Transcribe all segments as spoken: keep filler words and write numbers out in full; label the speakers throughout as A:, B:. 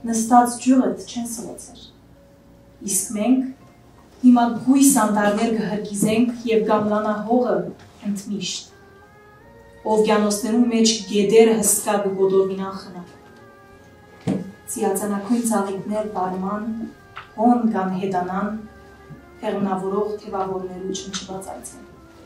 A: նստած ջուրդ չեն սլոցեր։ Իսկ մենք հիմա գույս անտարներ կհրկիզենք և գամլանա հողը ընդմիշտ։ Օվկիանոսներում մեջ գեդերը հսկա կգոդորվինան խնա։ Ծիածանակույն ծաղիկներ բարման, հոն կան հետանան, հեղնավորող թևավորներու չնչված այցեն։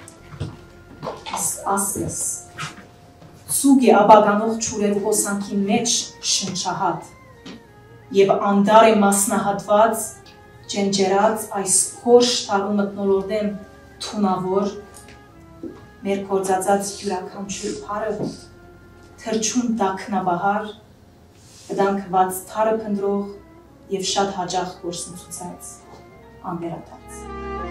A: Իսկ ասես, սուգ է աբագանող չուրերու հոսանքի մեջ շնչահատ և անդար է մասնահատված, ջենջերած այս հոր շտարու մտնոլորդեն թունավոր, մեր կործածած յուրաքանչյուր պարը, թրջուն տակնաբահար, կդանքված թարը պնդրող և շատ հաջախ գործնցուցած անվերատած։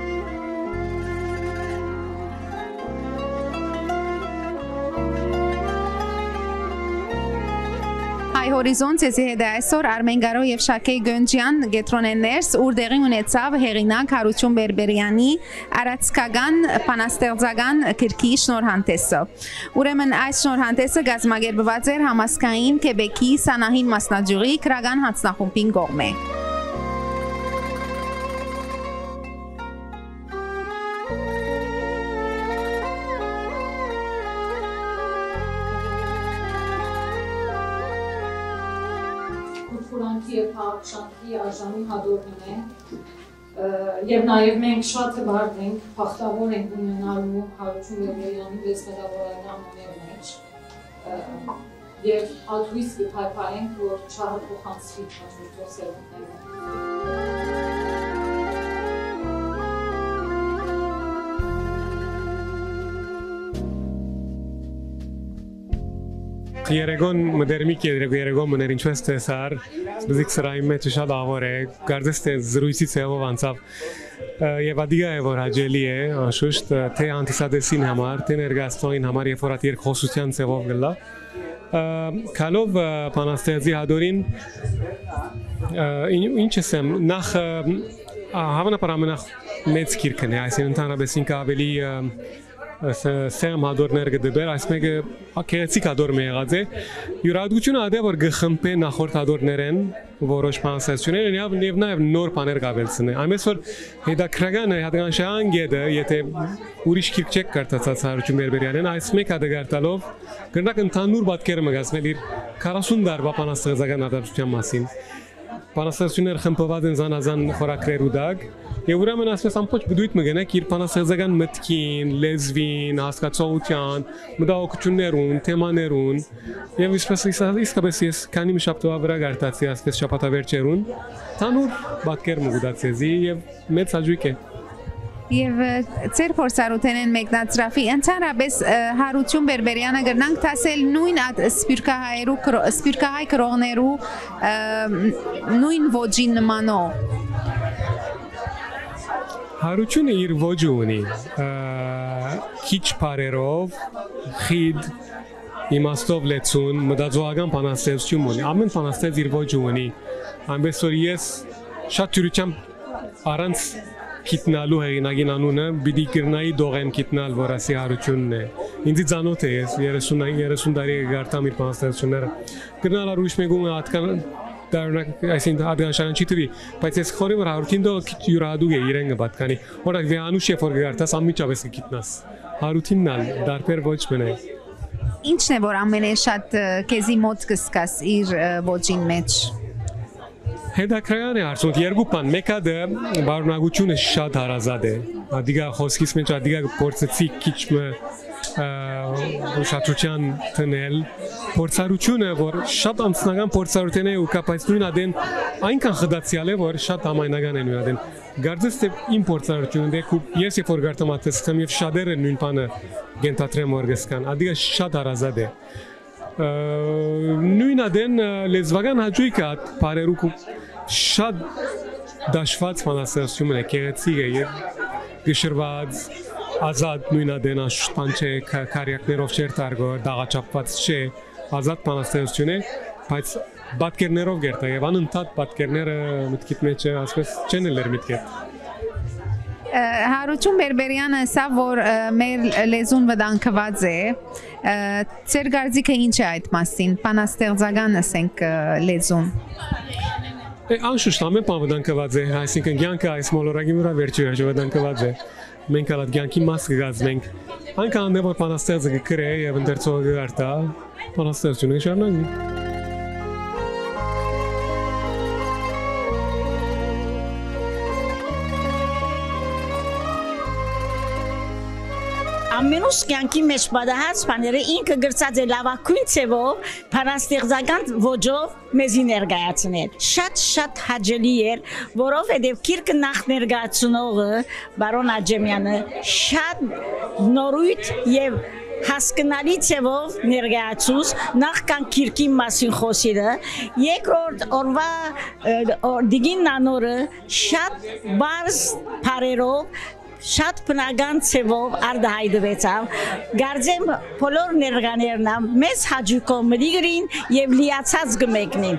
B: Հայ հորիզոնց եզի հետ է այսօր Արմեն Գարո և Շաքեյ Գոնջյան գետրոնեներս ուր դեղի ունեցավ հեղինակ Հարություն Բերբերյանի արացկական պանաստեղծական գրքի շնորհանդեսը։ Ուրեմն այս շնորհանդեսը կազմակերպված էր համազգային Քեբեկի Սանահին մասնաճյուղի քրական հանձնախումբին կողմէ։
C: Եվ հաղորդանքի արժանի հադորին է և նաև մենք շատ հբարդ ենք, պախտավոր ենք ունենալու Հարություն Բերբերյանի լեզվատավորային անուններ մեջ և ատույս կփայփայենք, որ չարը փոխանցվի հաջորդող սերունդներում։
D: Երեգոն մդերմիկ երեգոն մներ ինչպես տեսար, բզիկ սրային մեջ շատ ավոր է, գարձես թե զրույցի ծևով անցավ և ադիգա է, որ հաջելի է, անշուշտ, թե անտիսադեսին համար, թե ներգաստողին համար, երբ որ at երկխոսության ծևով գլա։ Կալով պանաստեղծի հադորին, ինչ ասեմ, նախ հավանաբար ամենախ մեծ գիրքն է, այսին ընդհանրապես ինքը ավելի սեմ հադորներ կդբեր, այս մեկը կեղեցիկ հադոր մի եղած է, յուրահատկությունը ադե, որ գխմպե նախորդ հադորներ են, որոշ պանաստեղծություններ են և նաև նոր պաներ կավելցն է։ Այնպես որ հետաքրական հատկանշական գետը, եթե ուրիշ գիրք չեք կարդացած Հարություն Բերբերյանին, այս մեկ հատը գարտալով կրնակ ընդհանուր պատկերը մգացնել իր քառասուն տարվա պանաստեղծական արտադրության մասին։ Պանաստեղծություններ խմբված են զանազան խորագրերու դակ և ուրեմն ասպես ամբողջ բդույթ մգնեք իր պանաստեղծական մտքին, լեզվին, հասկացողության, մտահոգություններուն, թեմաներուն և իսկապես ես քանի մի շաբաթվա վրա գարտացի ասպես շաբաթավերջերուն, թանուր պատկեր մգուտացեզի և մեծ հաճույք է։
B: Եվ ծեր փորձառութենեն մեկնածրավի ընդհանրապես Հարություն Բերբերյանը գրնանք տասել նույն սպիրկահայ կրողներու նույն ոճին նմանո։
D: Հարությունը իր ոճը ունի, քիչ պարերով, խիդ, իմաստով լեցուն, մտածողական պանաստեղծություն ունի, ամեն պանաստեղծ իր ոճը ունի, այնպես որ ես շատ թյուրությամբ առանց գիտնալու հեղինակին անունը պիտի կրնայի դողեմ գիտնալ, որ ասի Հարությունն է։ Ինձի ծանոթ է ես, երեսուն տարի գարտամ իր պանաստեղծությունները։ Կրնալ ուրիշ մեկուն հատկան դարունակ այսին ադգանշարան չի թվի, բայց ես խորի որ Հարություն դող յուրահատուկ է իրեն գպատկանի, որակ վեանուշ եվ որ գարտաս ամիջավես կգիտնաս։ Հարությունն ալ դարբեր ոչ մնայ։
B: Ինչն է, որ ամեն է շատ կեզի մոտ կսկաս իր ոճին մեջ։
D: Հետաքրքրական է հարցում, երկու բան, մեկը բարունակությունը շատ հարազատ է, ադիգա խոսքից մեջ ադիգա փորձեցի քիչ մը ուշադրության տնել, փորձառությունը, որ շատ անձնական փորձառություն է ու կապած նույն ադեն այնքան խդացիալ է, որ շատ համայնական է նույն ադեն։ Գարձես թե իմ փորձառությունն է, ես երբ որ գարտամ ատեսեմ եւ շատերը նույն բանը գենթատրեմ որ գսկան, ադիգա շատ հարազատ է։ Նույն ադեն լեզվական հաճույքը բարերու շատ դաշված պանաստեղծություն է, գեղեցիկ է և գշրված, ազատ նույն ադեն աշտան չէ, կարյակներով չեր տարգոր, դաղաչապված չէ, ազատ պանաստեղծություն է, բայց պատկերներով գերտա և անընդհատ պատկերները մտքիդ մեջ ասպես չեն էլ էր միտքետ։
B: Հարություն Բերբերյանը սա, որ մեր լեզուն վտանգված է, ծեր գարձիկը ինչ է այդ մասին, պանաստեղծական ասենք լեզուն։
D: Անշուշտ ամեն բան վտանգված է, այսինքն կյանքը այս մոլորակի վրա վերջի վտանգված է։ Մենք հալ կյանքի մաս կգազմենք։ Անկան որ բանաստեղծը կգրե եւ ընթերցողը կարտա, բանաստեղծությունը կշարունակվի։
E: Ամենուս կյանքի մեջ պատահած բաները ինքը գրծած է լավագույն ձևով, բանաստեղծական ոճով մեզի ներկայացնել։ Շատ-շատ հաճելի էր, որովհետև գիրքը նախ ներկայացնողը բարոն Աջեմյանը շատ նորույթ եւ հասկանալի ձևով ներկայացուց նախքան գիրքի մասին խոսիլը, երկրորդ օրվա դիգին նանորը շատ բարձ բարերով շատ բնական ձևով արտահայտվեցավ, գարձեմ բոլոր ներկաներն մեծ հաճույքով մտիգրին եւ լիացած կմեկնին։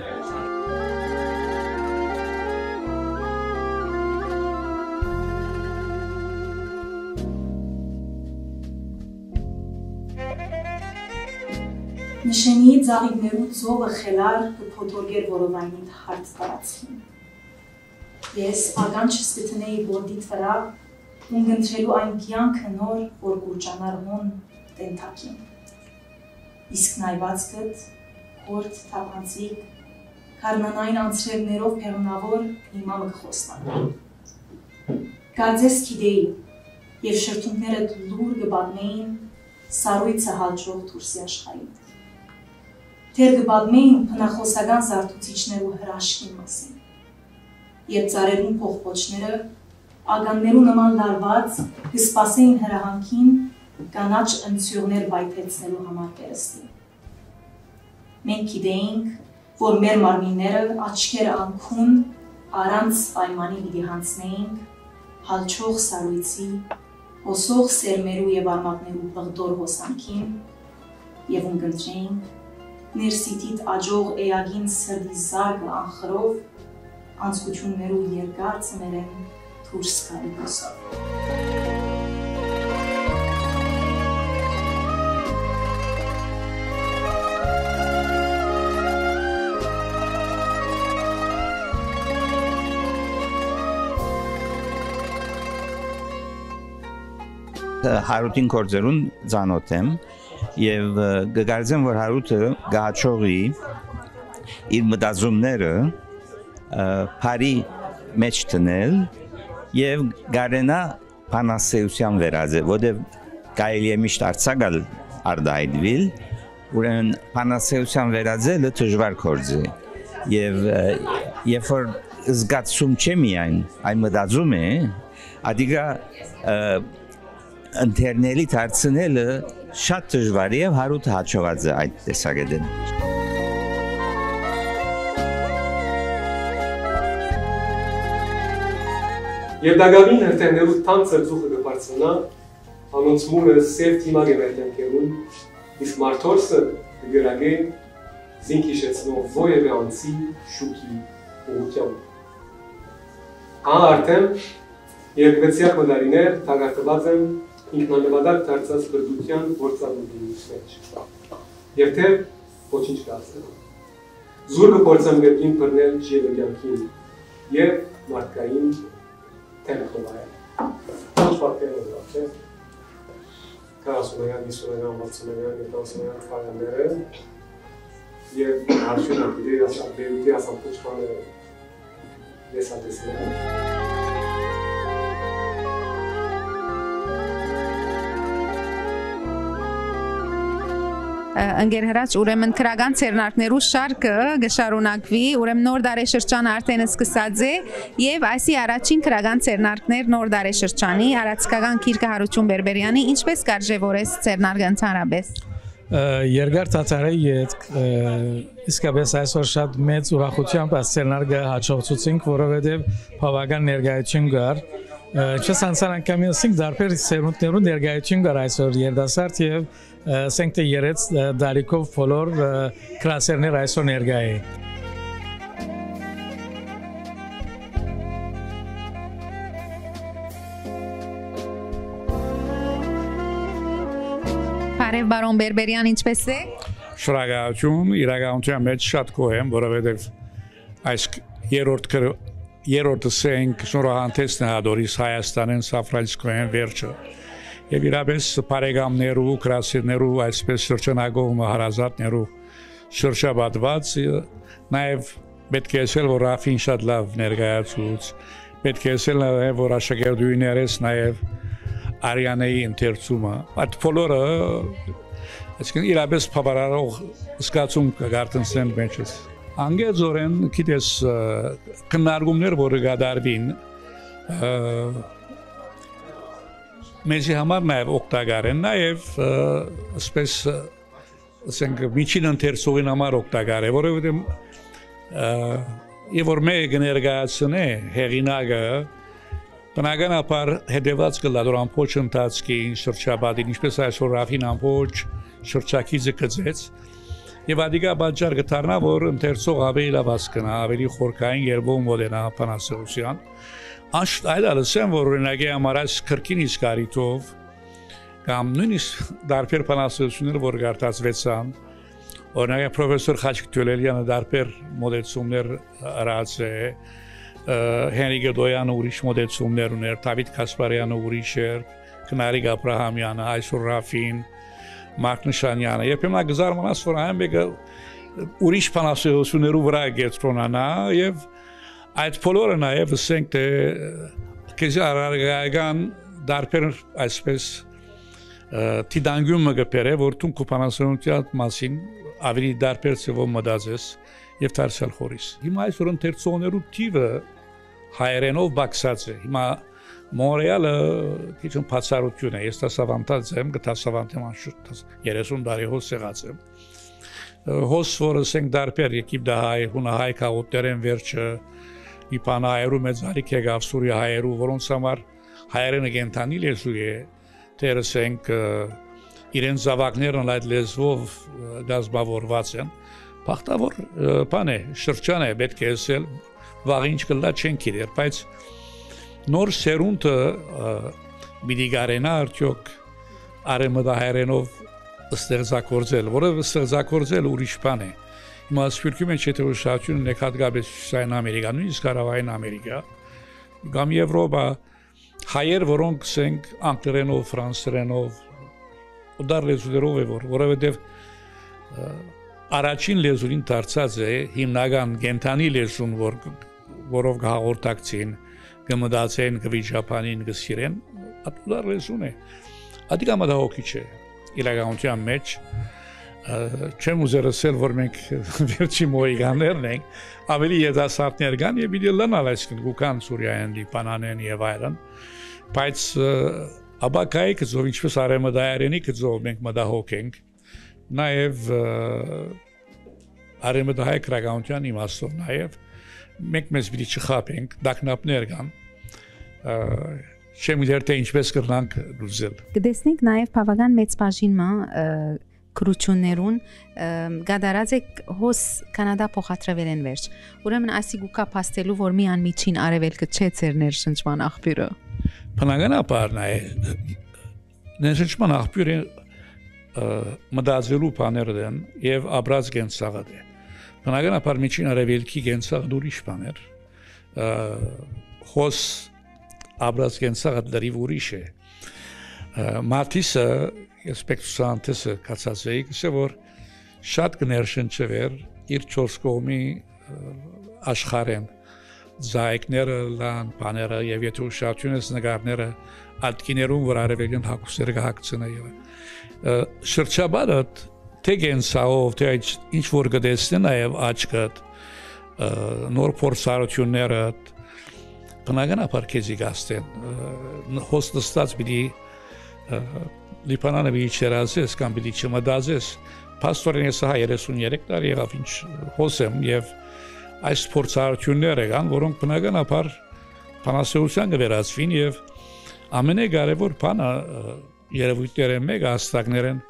A: Նշանի ծաղիկներու ծովը խելար կփոթորգեր որովայնին հարդ տարածքին։ Ես ագանչս կտնեի բորդիտ վրա ունգընտրելու այն կյանքը նոր, որ կուրջանար հոն տենթակին։ Իսկ նայված գտ, հորդ թապանցիկ, կարնանային անցրելներով պեղնավոր հիմա մկխոսնան։ Գարձես կիդեի և շրթունքներըտ լուր գբադմեին սարույցը հալճող թուրսի աշխային։ Թեր գբադմեին պնախոսական զարդուցիչներու հրաշքին մասին։ Երբ ծարերուն փողպոչները ագաններու նման լարված կսպասեին հրահանքին կանաչ ընցյուրներ բայթեցնելու համար կերստի։ Մենք գիտեինք, որ մեր մարմինները աչքերը անքուն առանց պայմանի պիտի հանցնեինք հալչող սարույցի, հոսող սերմերու և արմատներու բղդոր հոսանքին և ունգընտրեինք ներսիտիտ աջող էագին սրդի զարգը անխրով անցկություններու երկար ծներեն դուրս գալի հոսով։
F: Հարութին կործերուն ծանոթ եմ և գգարձեմ, որ Հարութը գահաչողի իր մտածումները բարի մեջ տնել և գարենա բանաստեղծության վերածել, որտև կարելի է միշտ արձակալ արտահայտվել, ուրեմն բանաստեղծության վերածելը դժվար գործ է և երբ որ զգացում չէ միայն, այն մտածում է, ադիգա ընթերնելի դարձնելը շատ դժվար է և Հարութը հաջողած է այդ տեսակետին։
D: Եվ դագավին հրտեններու թանցր ձուխը կպարցնա, անոնց մունը սև թիմագ է մերտենքերուն, իսկ մարդորսը կգրագե զինքիշեցնող ոևե անցի շուքի ուղությամբ։ Ան արդեն երկվեցյակ մդարիներ թագարտված եմ ինքնանվադար դարձած բրդության գործառույթի մեջ։ Եվ թե ոչինչ կասել։ Զուրգը փորձեմ գետին բռնել ժիվեգյանքին և մարդկային թեմքովայել։ Ոչ պատկերն է դրավ, չէ։ քառասունական, հիսունական, վաթսունական, յոթանասունական թվականները և հարշուն ապիրի բերուտի ասամպուչմանը լեսատեսները։
B: Ընկեր հրաչ, ուրեմն քրական ցերնարկներու շարքը գշարունակվի, ուրեմն նոր դարեշրջանը արդեն սկսած է եւ այսի առաջին քրական ցերնարկներ նոր դարեշրջանի արածկական Քիրքը Հարություն Բերբերյանի ինչպես կարժևորես ցերնարկը ընդհանրապես։
G: Երկար ծածարի ետք իսկապես այսօր շատ մեծ ուրախությամբ այս ցերնարկը հաջողեցինք, որովհետեւ բավական ներկայություն կար։ Ինչպես անցան անգամ ասենք դարբեր սերունդներու ներկայություն կար այսօր երդասարդ եւ ասենք թե երեց դարիքով բոլոր կրասերներ այսօր ներկայ է։
B: Բարև բարոն Բերբերյան, ինչպես եք։
H: Շնորհակալություն, իրականության մեջ շատ գոհ եմ, որովհետև այս երրորդ երրորդը սենք շնորհանդեսն է ադորիս Հայաստանեն Սան Ֆրանցիսկոյեն վերջը եւ իրապես բարեկամներու քրասիրներու այսպես շրջանագող հարազատներու շրջապատված նաեւ պետք է ասել որ Ռաֆին շատ լավ ներկայացուց պետք է ասել նաեւ որ աշակերտուներս նաեւ Արիանեի ընթերցումը այդ բոլորը այսինքն իրապես բավարարող զգացում կգարտընծեն մեջս Անգեզորեն գիտես քննարկումներ որ կդարվին մեզի համար նաև օգտակար են նաև ասես ասենք միջին ընթերցողին համար օգտակար է որովհետև եւ որ մեկ ներկայացնե հեղինակը բնականաբար հետևած կլա դոր ամբողջ ընթացքին շրջապատին ինչպես այսօր Ռաֆին ամբողջ շրջակիցը գծեց Եվ ադիգա բաժար կդառնա, որ ընթերցող ավելի լավ հասկանա, ավելի խորքային երբով մոդենա բանասերության։ Անշտ այդ ալսեմ, որ օրինակ համար այս քրկին իսկ արիտով կամ նույնիսկ դարբեր բանասերություններ, որ գարտացվեցան, օրինակ պրոֆեսոր Խաչիկ Թուլելյանը դարբեր մոդեցումներ արած է, Հենրիկ Գդոյանը ուրիշ մոդեցումներ ուներ, Դավիթ Կասպարյանը ուրիշ էր, Քնարիկ Աբրահամյանը, այսօր Ռաֆին Մարկ Նշանյանը, երբեմն գզարմանաս որ այն մեկը ուրիշ բանասերություններու վրա գետրոնանա եւ այդ բոլորը նաեւ ասենք թե քեզի արարգական դարբեր այսպես տիդանգումը գբերե որ դու կոպանասերության մասին ավելի դարբեր ծավալ մտածես եւ դարձյալ խորիս հիմա այսօր ընթերցողներու թիվը հայերենով բացած է հիմա Մոնրեալը քիչ բացառություն է, ես դասավանդած եմ, գտասավանդեմ անշուշտ երեսուն տարի հոս եղած եմ։ Հոս որը սենք դարբեր եկիպ դա հայ, հունահայ քաղաքներեն վերջը, իպանայերու մեծ հարիկ եկավ Սուրիա հայերու, որոնց համար հայերենը կենթանի լեզու է, դերը սենք իրեն զավակներն այդ լեզվով գազբավորված են, բախտավոր բան է, շրջան է, պետք է ասել, վաղ ինչ կլա չեն գիտեր, բայց Նոր սերունդը պիտի գարենա արդյոք արեմդահայերենով ստեղծագործել, որովհետև ստեղծագործել ուրիշ բան է։ Հիմա սփյուռքի մեջ եթե ուշադրություն ունեք հատկապես Հյուսիսային Ամերիկա, նույնիսկ Հարավային Ամերիկա, կամ Եվրոպա, հայեր, որոնք ասենք անգլերենով, ֆրանսերենով, ուդար լեզուներով է որ, որովհետև առաջին լեզուն դարձած է հիմնական կենթանի լեզուն, որ որով հաղորդակցին կմտածեն կվիճապանին կսիրեն, ատուդար լեզուն է։ Ադիգա մտահոգիչ է իրականության մեջ, չեմ ուզեր ասել, որ մենք վերջի մոհիգաններն ենք, ավելի երիտասարդներ կան եւ պիտի լնալ այսքան գուկան Սուրիայեն, Լիբանանեն եւ այլն, բայց աբակայի կծով ինչպես արեմդայերենի կծով մենք մտահոգ ենք, նաեւ արեմդահայ քրագանության իմաստով նաեւ մենք մեզ պիտի չխաբենք, դակնապներ կան, չեմ իդեր թե ինչպես կրնանք լուծել։
B: Կտեսնենք նաև բավական մեծ բաժինը քրություններուն գադարած է հոս կանադա փոխադրվել են վերջ։ Ուրեմն ասի գուկա փաստելու որ մի անմիջին արևելքը չէ ծեր ներշնչման աղբյուրը։
H: Բնականաբար նաև ներշնչման աղբյուրը մտածելու բաներն են եւ ապրած գենցաղդ է։ Բնականաբար միջին արևելքի գենցաղը ուրիշ բան էր, հոս ապրած գենցաղը լրիվ ուրիշ է, մատիսը, ես պեկտուսանտեսը կացած էի, կսե որ շատ կներշնչվեր իր չորս կողմի աշխարեն, զայքները լան բաները եւ եթե ուշադրություն ես նկարները ատկիներուն որ արևելյան հակուսերը կհակցնե եւ շրջաբարդ թե գենսաղով, թե ինչ որ գտեսնի նաև աչքդ, նոր փորձառություններդ, բնականաբար քեզի գաստեն, հոս նստած պիտի Լիբանանը պիտի չերազես կամ պիտի չմտածես, փաստորեն ես հա երեսուններեք տարի եղավ ինչ հոսեմ եւ այս փորձառությունները կան, որոնք բնականաբար բանասերության կվերածվին եւ ամենակարևոր բանը երևույթները մեկ հաստակներեն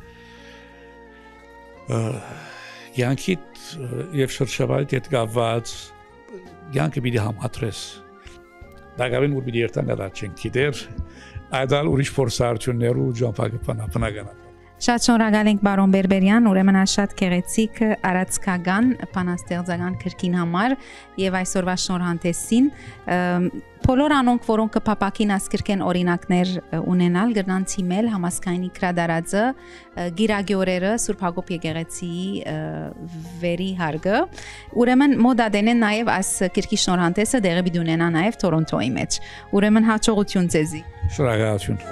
H: յանքիդ եւ շրջապատիդ հետ կապված յանքը պիտի համադրես դակավին որ պիտի երթան գտա չեն գիտեր այդալ ուրիշ փորձառություններու ջանփակը բնականաբար
B: Շատ շնորհակալ ենք բարոն Բերբերյան, ուրեմն շատ գեղեցիկ արածքական բանաստեղծական քրքին համար եւ այսօրվա շնորհանդեսին բոլոր անոնք, որոնք կփապակին ասկրկեն օրինակներ ունենալ, գրնան ցիմել համասկայնի քրադարածը գիրագյորերը Սուրբ Հակոբ եկեղեցիի վերի հարգը, ուրեմն մոդադենեն նաեւ այս քրքի շնորհանդեսը դեղի բիդունենա նաեւ Տորոնտոյի մեջ, ուրեմն հաջողություն ձեզի։
H: Շնորհակալություն։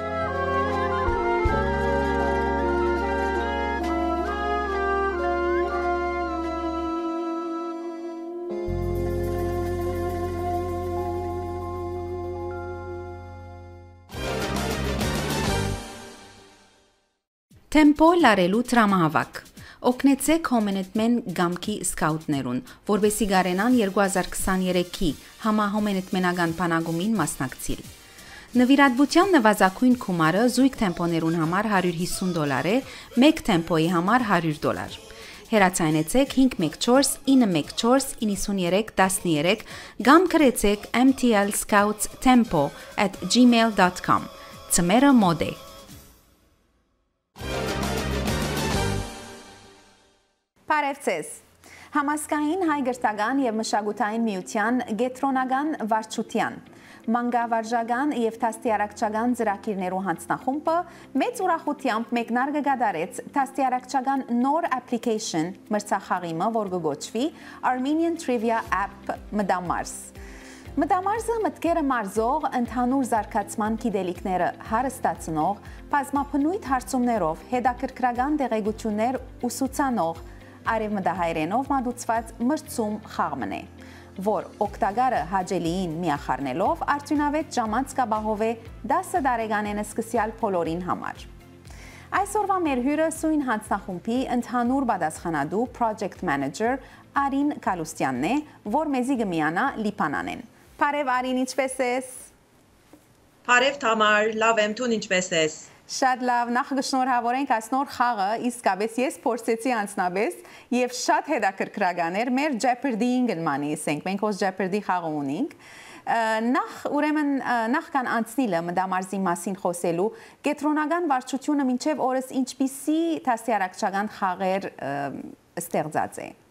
B: Tempo լարելու տրամահավաք։ Օգնեցեք հոմենետմեն գամքի սկաուտներուն, որբեսի գարենան երկու հազար քսաներեքի համահոմենետմենական բանագումին մասնակցիլ։ Նվիրատվության նվազագույն գումարը զույգ թեմպոներուն համար հարյուր հիսուն դոլար է, մեկ թեմպոյի համար հարյուր դոլար։ Հեռացայնեցեք հինգ մեկ չորս ինը մեկ չորս իննսուններեք տասներեք կամ գրեցեք m t l scouts tempo at gmail dot com։ Ծմերը մոդ է։ Բարևձեզ։ Համասկային հայ գրթական եւ մշակութային միության գետրոնական վարչության մանկավարժական եւ դաստիարակչական ծրագիրներու հանձնախումբը մեծ ուրախությամբ մեկնարկը գդարեց դաստիարակչական նոր application մրցախաղիմը, որ կոչվի Armenian Trivia App Մդամարս։ Մդամարսը մտքերը մարզող ընդհանուր զարգացման գիտելիքները հարստացնող, բազմապնույթ հարցումներով հետաքրքրական տեղեկություններ ուսուցանող արևմտահայերենով մատուցված մրցում խաղմն է, որ օգտագարը հաջելիին միախառնելով արդյունավետ ժամանց կապահովե դասը տարեկանեն սկսյալ բոլորին համար։ Այսօրվա մեր հյուրը սույն հանձնախումբի ընդհանուր պատասխանատու Project Manager Արին Կալուստյանն է, որ մեզի կմիանա Լիբանանեն։ Բարև Արին, ինչպե՞ս ես։
I: Բարև Թամար, լավ եմ, դու ինչպե՞ս ես։
B: Շատ լավ, նախ կշնորհավորենք այս նոր խաղը, իսկապես ես փորձեցի անցնաբես եւ շատ հետաքրքրական էր մեր Jeopardy-ին գնմանի, ասենք, մենք ոս Jeopardy խաղը ունենք։ Նախ ուրեմն նախ կան անցնիլը մդամարզի մասին խոսելու, կենտրոնական վարչությունը մինչև օրս ինչպիսի դաստիարակչական խաղեր ստեղծած է։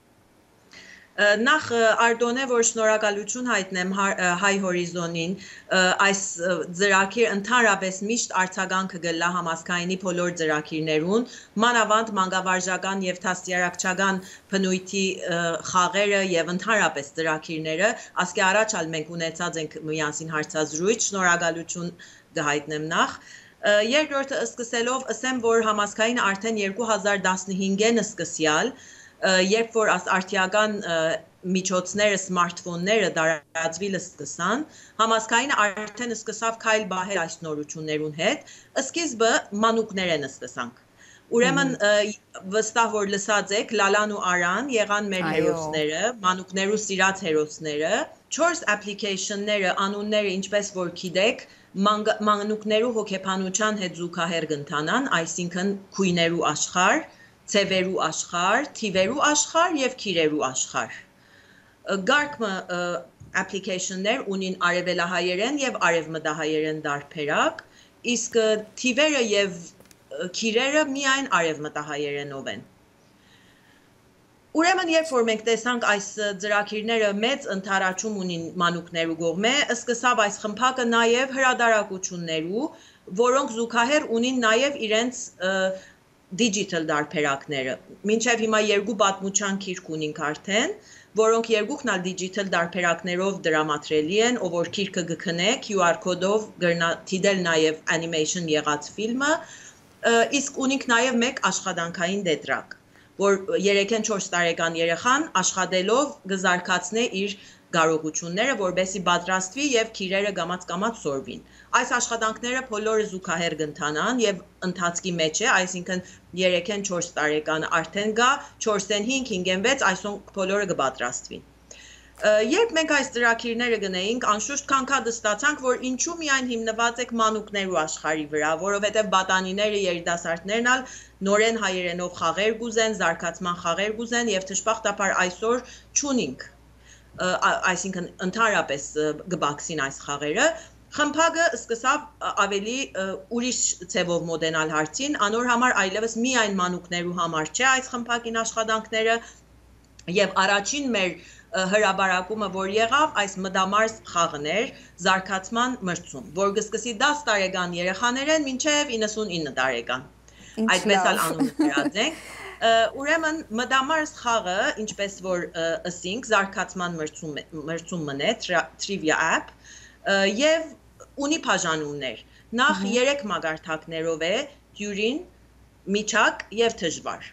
I: Նախ Արտոնե, որ շնորհակալություն հայտնեմ Հայ Հորիզոնին, այս ծրագիր ընդհանրապես միշտ արձագանքը գլա համասկայնի բոլոր ծրագիրներուն, մանավանդ մանկավարժական եւ դաստիարակչական բնույթի խաղերը եւ ընդհանրապես ծրագիրները, ասկի առաջ ալ մենք ունեցած ենք միասին հարցազրույց, շնորհակալություն կհայտնեմ նախ։ Երկրորդը սկսելով ասեմ, որ համասկայինը արդեն երկու հազար տասնհինգին սկսյալ երբ որ արդիական միջոցները, սմարթֆոնները դարածվիլը սկսան, համասկայինը արդեն սկսավ քայլ բահել այս նորություններուն հետ, սկիզբը մանուկներ են սկսանք։ Ուրեմն վստահ որ լսած եք, Լալան ու Արան եղան մեր հերոսները, մանուկներու սիրած հերոսները, չորս application-ները, անունները ինչպես որ գիտեք, մանուկներու հոգեբանության հետ զուգահեռ կընթանան, այսինքն քույներու աշխարհ, ցևերու աշխարհ, թիվերու աշխարհ եւ քիրերու աշխարհ։ Գարկմը application-ներ ունին արևելահայերեն եւ արևմտահայերեն դարբերակ, իսկ թիվերը եւ քիրերը միայն արևմտահայերենով են։ Ուրեմն երբ որ մենք տեսանք այս ծրագիրները մեծ ընդառաջում ունին մանուկներու կողմէ, սկսավ այս խմբակը նաեւ հրադարակություններու, որոնք զուգահեռ ունին նաեւ իրենց digital դարբերակները։ Մինչև հիմա երկու պատմության գիրք ունենք արդեն, որոնք երկուքն ալ digital դարբերակներով դրամատրելի են, ով որ գիրքը գքնե Q R կոդով դիտել նաև animation եղած ֆիլմը, իսկ ունենք նաև մեկ աշխատանքային դետրակ, որ երեքեն չորս տարեկան երեխան աշխատելով կզարգացնե իր կարողությունները, որբեսի պատրաստվի եւ քիրերը գամած-գամած սորվին։ Այս աշխատանքները բոլորը զուգահեռ կընթանան եւ ընթացքի մեջ է, այսինքն երեքեն չորս տարեկան արդեն գա, չորսեն հինգ, հինգեն վեց, այսօր բոլորը կպատրաստվին։ Երբ մենք այս ծրագիրները գնեինք, անշուշտ քանքադը ստացանք, որ ինչու միայն հիմնված եք մանուկներու աշխարհի վրա, որովհետեւ բատանիները, երիտասարդներն ալ նորեն հայերենով խաղեր գուզեն, զարգացման խաղեր գուզեն եւ դժբախտաբար այսօր չունենք, այսինքն ընդհանրապես կբացին այս խաղերը, Խմբակը սկսավ ավելի ուրիշ ձևով մոդենալ հարցին, անոր համար այլևս միայն մանուկներու համար չէ այս խմբակին աշխատանքները եւ առաջին մեր հրաբարակումը, որ եղավ, այս մդամարս խաղն էր զարգացման մրցում, որ կսկսի դաս տարեկան երեխաներ են մինչեւ իննսունինը տարեկան։ Այդպես էլ անունը դրած ենք։ Ուրեմն մդամարս խաղը, ինչպես որ ըսինք, զարգացման մրցում մնե, Trivia App, եւ ունի բաժանումներ։ Նախ երեք մագարտակներով է՝ դյուրին, միջակ եւ դժվար։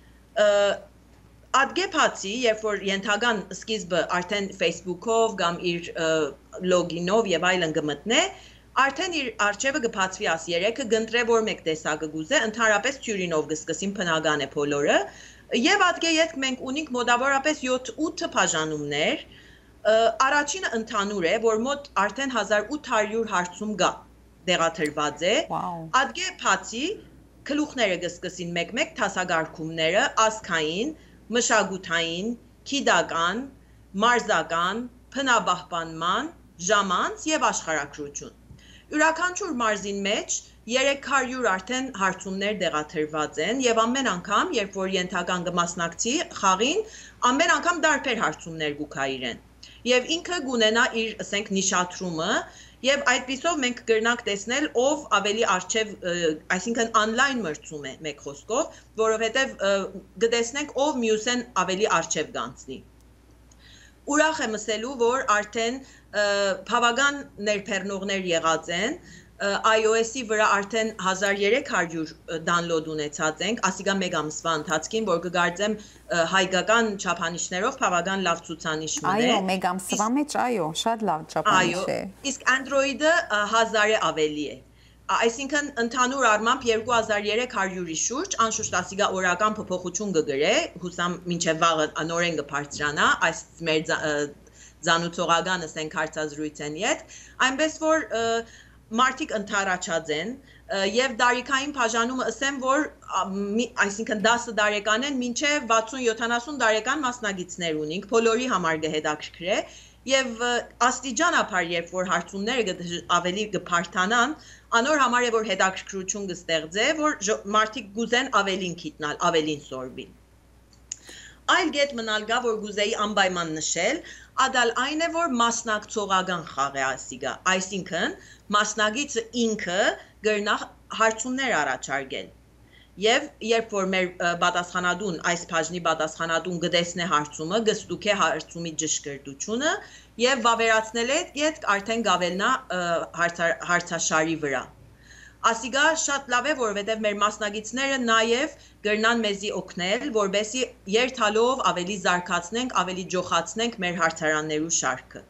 I: Ադգեփացի, երբ որ ենթական սկիզբը արդեն Facebook-ով կամ իր լոգինով եւ այլն կմտնե, արդեն իր արջևը կբացվի աս երեքը, գընտրե որ մեկ տեսակը գուզե, ընդհանրապես թյուրինով կսկսին բնական է բոլորը, եւ ադգե ետք մենք ունենք մոտավորապես յոթ-ութ բաժանումներ, առաջինը ընդհանուր է, որ մոտ արդեն հազար ութ հարյուր հարցում գա դեղաթրված է, ադգե բացի գլուխները կսկսին մեկ-մեկ դասակարգումները ազգային, մշակութային, գիտական, մարզական, բնապահպանման, ժամանց եւ աշխարհագրություն։ Յուրաքանչյուր մարզին մեջ երեք հարյուր արդեն հարցումներ դեղաթրված են եւ ամեն անգամ, երբ որ ենթական կմասնակցի խաղին, ամեն անգամ դարբեր հարցումներ գուքա իրեն։ Եվ ինքը գունենա իր, ասենք, նիշատրումը եւ այդպիսով մենք կգրնանք տեսնել ով ավելի արժեվ, այսինքն on-line մրցում է մեկ խոսքով, որովհետեւ կտեսնենք ով մյուսեն ավելի արժեվ կանցնի։ Ուրախ եմ ասելու, որ արդեն բավական ներբեռնողներ եղած են, iOS-ի վրա արդեն հազար երեք հարյուր դանլոդ ունեցած ենք, ասիկա մեկ ամսվա ընթացքին, որ կգարձեմ հայկական չափանիշներով բավական լավ ցուցանիշ մնե։
B: Այո, մեկ ամսվա մեջ, այո, շատ լավ չափանիշ է։
I: Իսկ Android-ը հազար է ավելի է։ Այսինքն ընդհանուր առմամբ երկու հազար երեք հարյուրի շուրջ, անշուշտ ասիկա օրական փոփոխություն կգրե, հուսամ մինչև վաղը նորեն կբարձրանա, այս մեր զանուցողական ասենք հարցազրույցեն յետ, այնպես որ մարդիկ ընդառաջած են եւ դարիքային բաժանումը ասեմ, որ այսինքն դասը տարեկան են մինչեւ վաթսուն յոթանասուն տարեկան մասնագետներ ունենք, բոլորի համար կհետաքրքրե եւ աստիճանաբար երբ որ հարցումները ավելի կփարթանան, անոր համար է որ հետաքրքրություն կստեղծե, որ մարդիկ գուզեն ավելին գիտնալ, ավելին սորվի։ Այլ գետ մնալ գա, որ գուզեի անպայման նշել, ադալ այն է, որ մասնակցողական խաղ է ասիկա, այսինքն մասնագիծը ինքը գրնա հարցումներ առաջարկել։ Եվ երբ որ մեր պատասխանատուն, այս բաժնի պատասխանատուն կտեսնե հարցումը, կստուգե հարցումի ճշգրտությունը եւ վավերացնել է յետ արդեն գավելնա հարցաշարի վրա։ Ասիկա շատ լավ է, որովհետեւ մեր մասնագետները նաեւ կգրնան մեզի օգնել, որբեսի երթալով ավելի զարգացնենք, ավելի ջոխացնենք մեր հարցարաններու շարքը։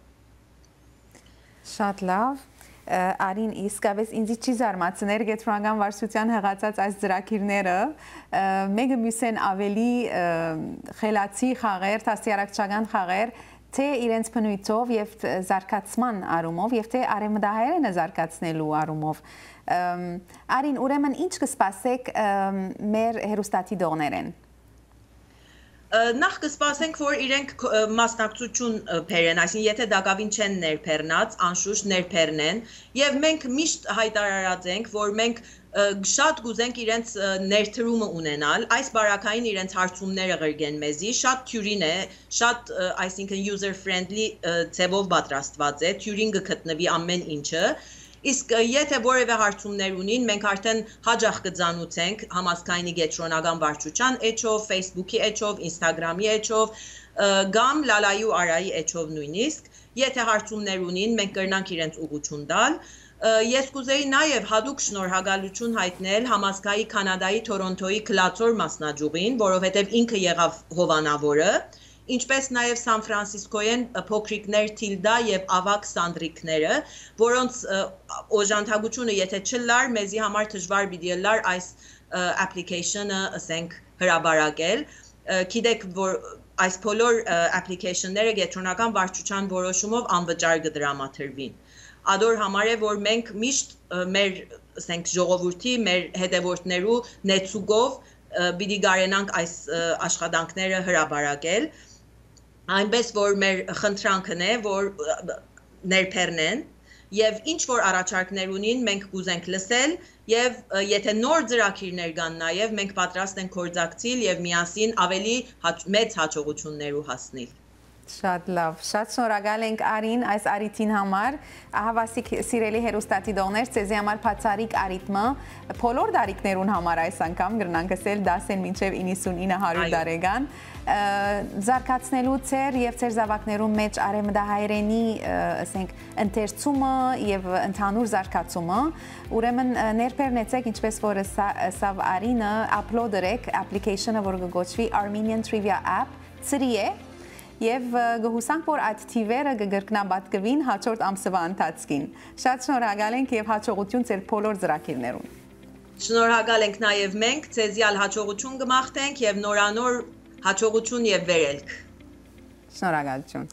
B: Շատ լավ։ Արին իսկապես ինձ չի զարմացներ գետրոնական վարչության հղացած այս ծրագիրները մեկը մյուսեն ավելի խելացի խաղեր, դաստիարակչական խաղեր, թե իրենց բնույթով եւ զարգացման առումով եւ թե արեմդահայերենը զարգացնելու առումով։ Արին, ուրեմն ինչ կսպասեք մեր հերոստատիդողներեն։
I: Նախ կսպասենք, որ իրենք մասնակցություն բերեն, այսինքն եթե դակավին չեն ներբեռնած, անշուշտ ներբեռնեն, եւ մենք միշտ հայտարարած ենք, որ մենք շատ կուզենք իրենց ներդրումը ունենալ, այս բարակային իրենց հարցումները ղրգեն մեզի, շատ թյուրին է, շատ այսինքն user friendly ձևով պատրաստված է, թյուրին կգտնվի ամեն ինչը։ Իսկ եթե որևէ հարցումներ ունին, մենք արդեն հաջող կձանուցենք համազգայնի գետրոնական վարչության էջով, Facebook-ի էջով, Instagram-ի էջով, կամ լալայի ու արայի էջով նույնիսկ, եթե հարցումներ ունին, մենք կրնանք իրենց ուղղություն տալ։ Ես կուզեի նաև հատուկ շնորհակալություն հայտնել համազգայի Կանադայի Թորոնտոյի Քլացոր մասնաճյուղին, որովհետև ինքը եղավ հովանավորը, ինչպես նաև Սան Ֆրանսիսկոյեն փոքրիկներ Թիլդա եւ ավակ Սանդրիկները, որոնց օժանդակությունը եթե չլար, մեզի համար դժվար պիտի լար այս application-ը, ասենք, հրաբարակել։ Գիտեք, որ այս բոլոր application-ները գետրոնական վարչության որոշումով անվճար կդրամադրվին։ Ադոր համար է, որ մենք միշտ մեր, ասենք, ժողովրդի, մեր հետևորդներու նեցուգով պիտի գարենանք այս աշխատանքները հրաբարակել։ Այնպես որ մեր խնդրանքն է, որ ներբեռնեն եւ ինչ որ առաջարկներ ունին մենք կուզենք լսել եւ եթե նոր ծրագիրներ կան նաեւ մենք պատրաստ ենք կորձակցել եւ միասին ավելի հաչ, մեծ հաջողություններու հասնել։
B: Շատ լավ, շատ շնորհակալ ենք Արին այս արիթին համար, ահավասիկ սիրելի հերոստատիդողներ, ցեզի համար բացառիկ արիթմը, բոլոր դարիքներուն համար այս անգամ գրնանք ասել դասեն մինչև իննսունինը հարյուր տարեկան, զարգացնելու ձեր եւ ձեր զավակներու մեջ արեմդահայերենի, ասենք, ընթերցումը եւ ընդհանուր զարգացումը, ուրեմն ներբեռնեցեք ինչպես որ սավ Արինը upload-եք application-ը, որ կգոչվի Armenian Trivia App, ծրի է Եվ գհուսանք, որ այդ թիվերը կգրկնաբատկվին հաջորդ ամսվա ընթացքին։ Շատ շնորհակալ ենք եւ հաջողություն ձեր բոլոր ծրագիրներուն։
I: Շնորհակալ ենք նաեւ մենք, ցեզիալ հաջողություն կմաղթենք եւ նորանոր հաջողություն եւ վերելք։
B: Շնորհակալություն։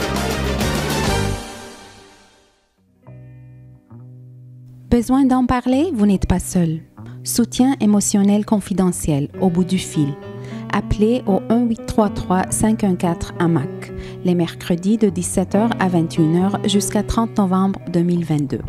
J: Besoin d'en parler, vous n'êtes pas seul. Soutien émotionnel confidentiel au bout du fil. Appelez au un huit trois trois cinq un quatre A M A C, les mercredis de dix-sept heures à vingt et une heures jusqu'à trente novembre deux mille vingt-deux.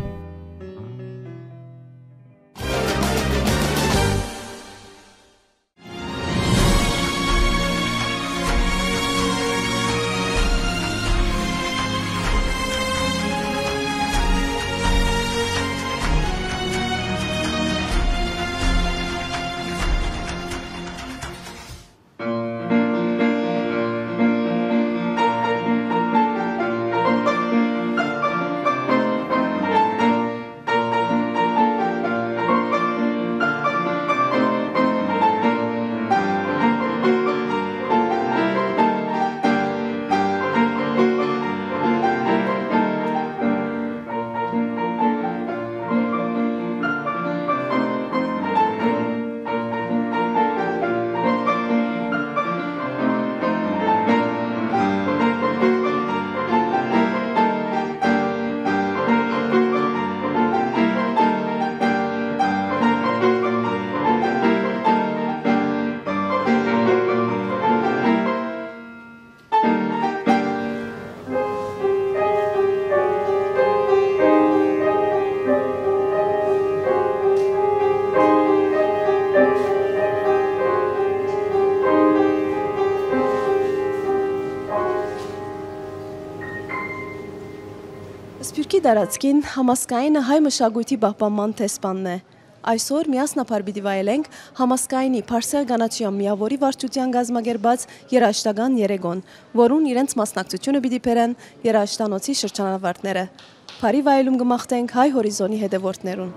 K: Սփյուռքի դարածքին համասկայինը հայ մշակույթի պահպանման տեսփանն է։ Այսօր միասնապար պիտի վայելենք համասկայինի Փարսել Գանաչյան միավորի վարչության գազմագերբած երաժշտական երեգոն, որուն իրենց մասնակցությունը պիտի բերեն երաժշտանոցի շրջանավարտները։ Փարի վայելում կմաղթենք հայ հորիզոնի հետևորդներուն։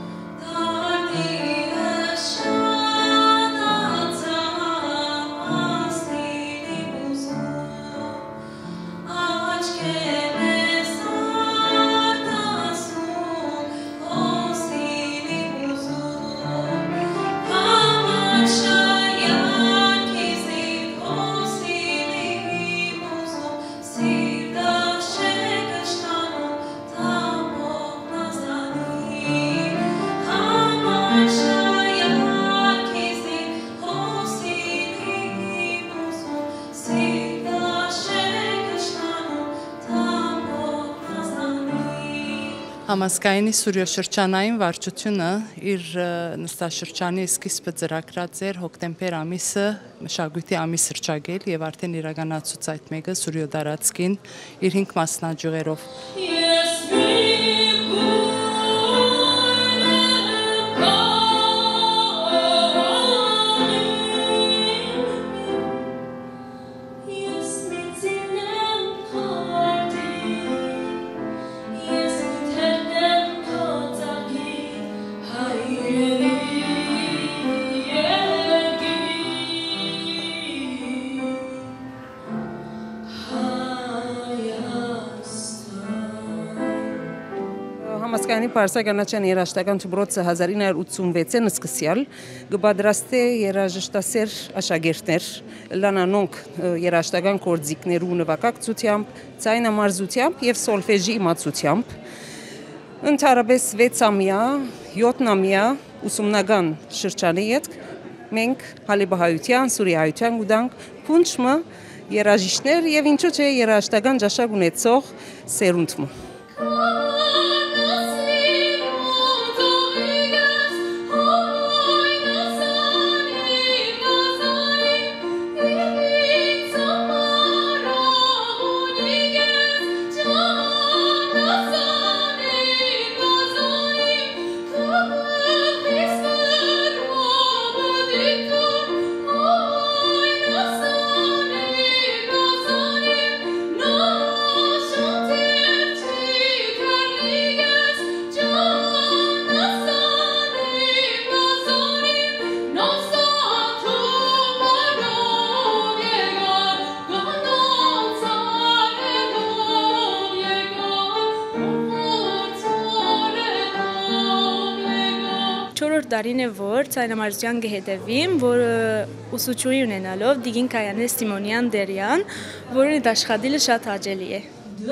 L: Համասկայինի սուրյոշրջանային վարչությունը իր նստաշրջանի սկիզբը ծրագրած էր հոկտեմբեր ամիսը մշակույթի ամիս հռչակել եւ արդեն իրականացուց այդ մեկը Սուրյո դարածքին իր հինգ մասնաճյուղերով։
M: Համասկայանի Փարսել Գանաչյան երաժշտական դպրոցը հազար ինը հարյուր ութսունվեցին սկսյալ կպատրաստե երաժշտասեր աշակերտներ լանանոնք երաժշտական գործիքներու նվագակցությամբ, ձայնամարզությամբ եւ սոլֆեժի իմացությամբ ընդհանրապես վեցամյա, յոթնամյա ուսումնական շրջանի հետ մենք հալիբահայության, սուրիայության գուտանք փունչմը երաժիշտներ եւ ինչու՞ չէ երաժշտական ճաշակ ունեցող սերունդը
N: երկրորդ տարին է, որ ցայնամարզության գհետևիմ, որ ուսուցչուհի ունենալով Դիգին Կայանե Սիմոնյան Դերյան, որին այդ աշխատիլը շատ հաճելի է։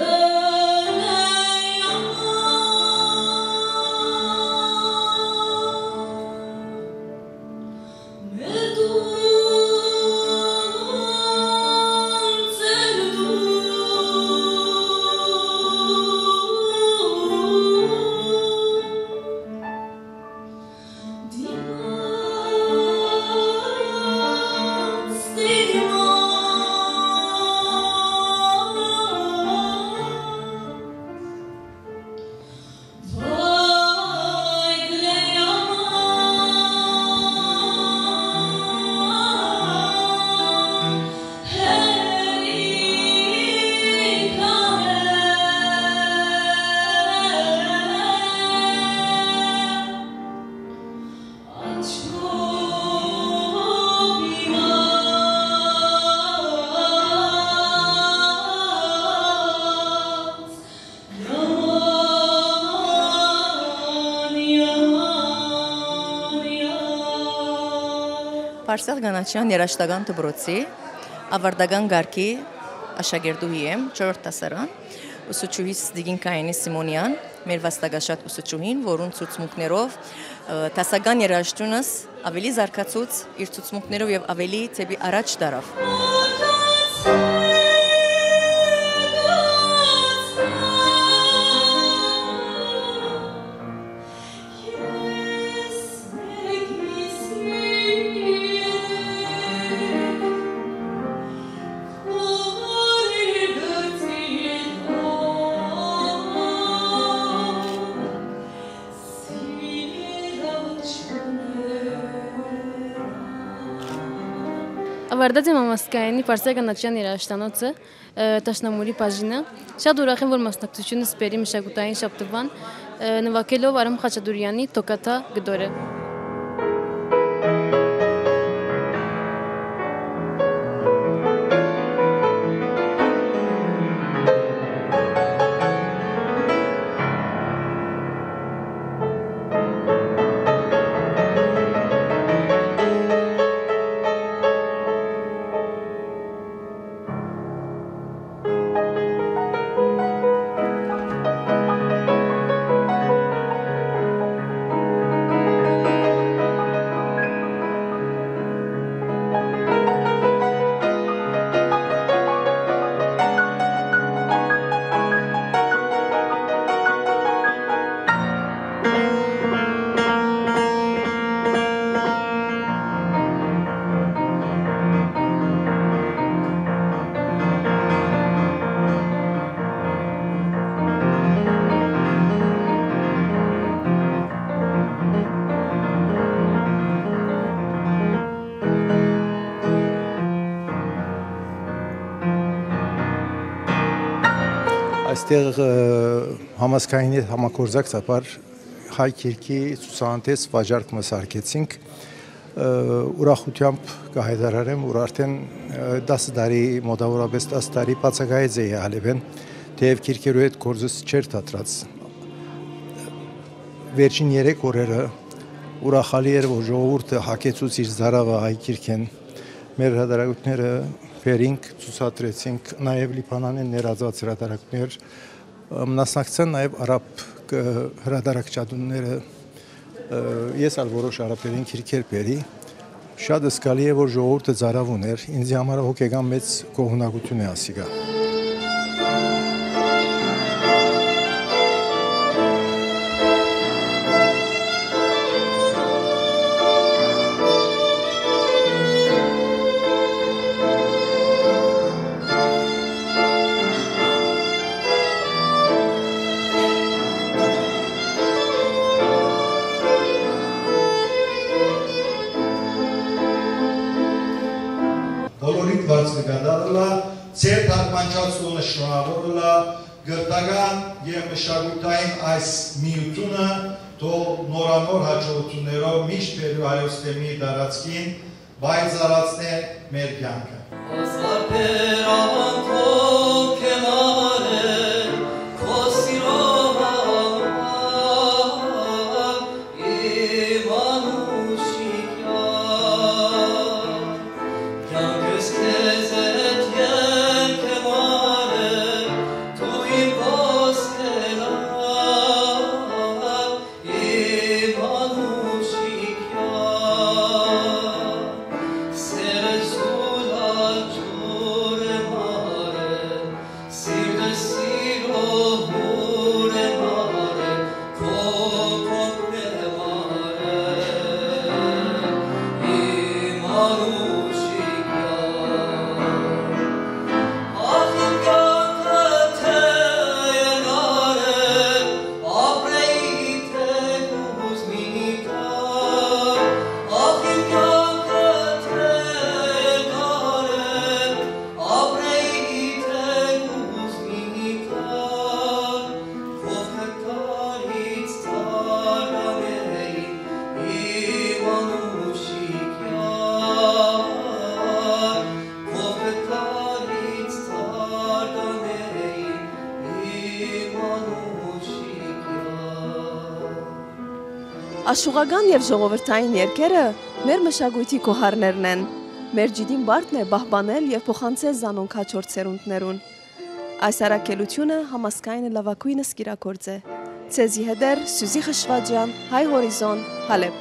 O: Պարսել Գանաչյան երաժշտական դպրոցի ավարտական գարքի աշակերտուհի եմ, չորրորդ դասարան, ուսուցչուհիս Դիգին Կայանե Սիմոնյան, մեր վաստակաշատ ուսուցչուհին, որուն ցուցմունքներով դասական երաժշտությունս ավելի զարգացուց իր ցուցմունքներով եւ ավելի թեպի առաջ տարավ։
N: Ավարտած եմ համասկայանի Պարսել Գանաչյան երաժշտանոցը, Տաշնամուրի բաժինը։ Շատ ուրախ եմ, որ մասնակցությունս բերի մշակութային շաբթվան, նվագելով Արամ Խաչատուրյանի Տոկաթա գդորը։
P: Այստեղ համասկայանի համագործակցաբար հայ քիրքի ցուցահանդես վաճառք մսարկեցինք, ուրախությամբ կհայտարարեմ, որ արդեն դասը տարի, մոտավորապես տասը տարի բացակայեց է ալևեն, թեև քիրքերու հետ գործս չէր դադրած։ Վերջին երեք օրերը ուրախալի էր, որ ժողովուրդը հագեցուց իր զարավը հայ քիրքեն, մեր հրատարակությունները բերինք, ցուցադրեցինք, նաև Լիբանանեն ներածված հրատարակություններ, մասնակցան նաև արաբ հրատարակչությունները, ես ալ որոշ արաբերեն քիրքեր բերի, շատ զգալի է, որ ժողովուրդը զարավ ուներ, ինձ համար հոգեգան մեծ գոհունակություն է ասիգա։
Q: Ձեր թարգմանչացումը շնորհավորելա գրթական եւ մշակութային այս միությունը թող նորանոր հաջողություններով միշտ բերու հայոց թեմի դարածքին բայցարացնե մեր կյանքը։ Իմանու
K: Աշուղական եւ ժողովրդային երգերը մեր մշակույթի կոհարներն են։ Մեր ջիդին բարդն է պահպանել եւ փոխանցել զանոնք հաջորդ սերունդներուն։ Այս առաքելությունը համասկայնը լավակույնս կիրակորձ է։ Ցեզի հետեր Սյուզի Խշվաջյան, Հայ Հորիզոն, Հալեբ։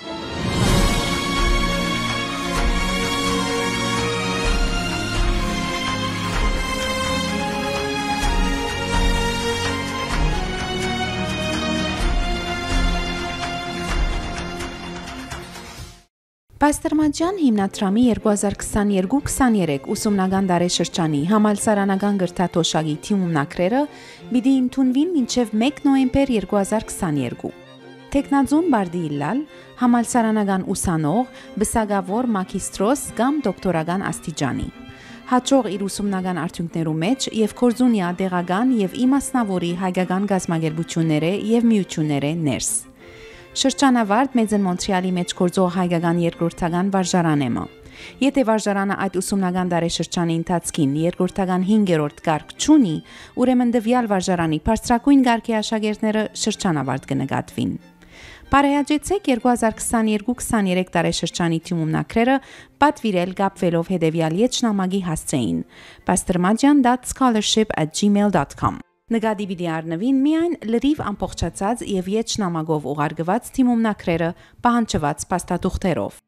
J: Պաստերմաջյան հիմնադրամի երկու հազար քսաներկու քսաներեք ուսումնական դարաշրջանի համալսարանական գրթաթոշակի թիմումնակրերը պիտի ընդունվին մինչև մեկ նոյեմբեր երկու հազար քսաներկու։ Տեխնազուն բարդի իլալ համալսարանական ուսանող, բսագավոր մագիստրոս կամ դոկտորական աստիճանի։ Հաջող իր ուսումնական արդյունքներու մեջ եւ կորզունյա դեղական եւ իմասնավորի հայկական գազագերբությունները եւ միությունները ներս։ Շրջանավարտ Մեծն Մոնտրեալի մեջ գործող հայկական երկրորդական վարժարանեմը։ Եթե վարժարանը այդ ուսումնական դարաշրջանի ընթացքին երկրորդական հինգերորդ կարգ չունի, ուրեմն դվյալ վարժարանի բարձրակույն կարգի աշակերտները շրջանավարտ կնկատվին։ Բարեհաճեցեք երկու հազար քսաներկու քսաներեք տարեշրջանի թիմումնակրերը պատվիրել կապվելով հետևյալ եջնամագի հասցեին pastormadjan dot scholarship at gmail dot com Նկատի պիտի առնվին միայն լրիվ ամբողջացած եւ եջնամագով ուղարկված թիմումնակրերը պահանջված փաստաթուղթերով։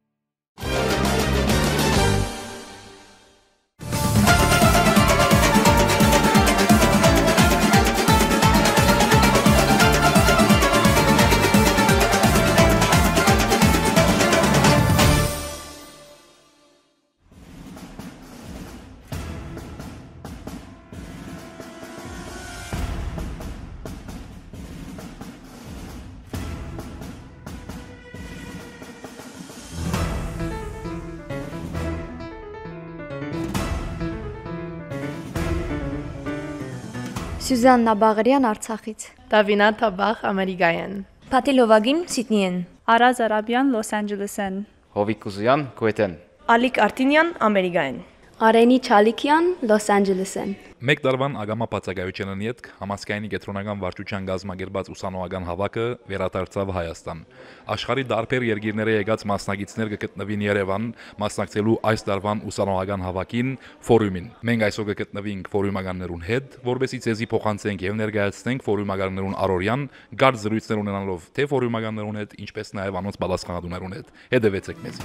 R: Սյուզաննա Բաղարյան Արցախից,
S: Դավինա Թաբախ Ամերիկայեն,
R: Փաթիլովագին Սիդնիեն,
T: Արազ Արաբյան Լոս Անջելեսեն,
U: Հովիկ Կուզյան Քուեթեն,
V: Ալիկ Արտինյան Ամերիկայեն,
R: Արենի Չալիկյան Լոս Անջելեսեն։
W: Մեկ տարվան ագամա բացակայությունն հետ համասկայնի կենտրոնական վարչության գազմագերբած ուսանողական հավաքը վերադարձավ Հայաստան։ Աշխարհի դարբեր երկիրների եկած մասնակիցներ կգտնվին Երևան մասնակցելու այս տարվան ուսանողական հավաքին ֆորումին։ Մենք այսօր կգտնվենք ֆորումականներուն հետ, որովհետեւ ցեզի փոխանցենք եւ ներկայացնենք ֆորումականներուն առօրյան, գարդ զրույցներ ունենալով թե ֆորումականներուն հետ, ինչպես նաեւ անոնց պատասխանատուներուն հետ։ Հետևեցեք մեզ։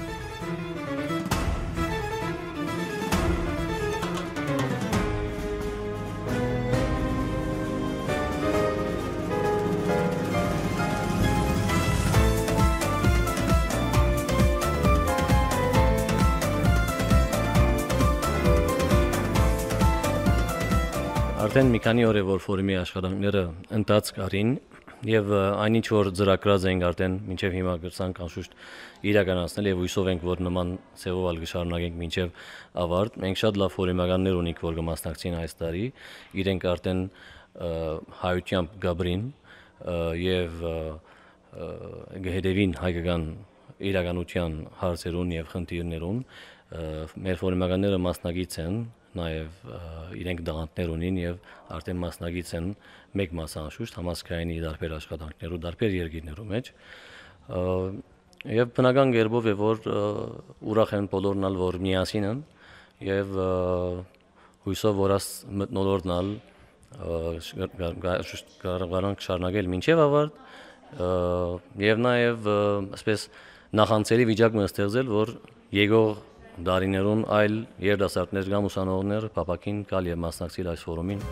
X: Արդեն մի քանի օր է որ ֆորումի աշխատանքները ընթացք արին եւ այնինչ որ ծրագրած ենք արդեն մինչեւ հիմա գրցանք անշուշտ իրականացնել եւ հույսով ենք որ նման ծևով ալ կշարունակենք մինչեւ ավարտ։ Մենք շատ լավ ֆորումականներ ունենք որ կմասնակցին այս տարի, իրենք արդեն հայությամբ գաբրին եւ գհետևին հայկական իրականության հարցերուն եւ խնդիրներուն մեր ֆորումականները մասնակից են նաև իրենք դաղանտներ ունին եւ արդեն մասնագից են մեկ մաս անշուշտ համասկայնի դարբեր աշխատանքներու դարբեր երկիրներու մեջ եւ բնական գերբով է որ ուրախ են բոլորն ալ որ միասին են եւ հույսով որ աս մտնոլորտն ալ կարողանանք շարունակել մինչեւ ավարտ եւ նաեւ այսպես նախանցելի վիճակ մստեղծել որ եկող դարիներուն այլ երդասարտներ կամ ուսանողներ պապակին կալ եւ մասնակցել այս ֆորումին։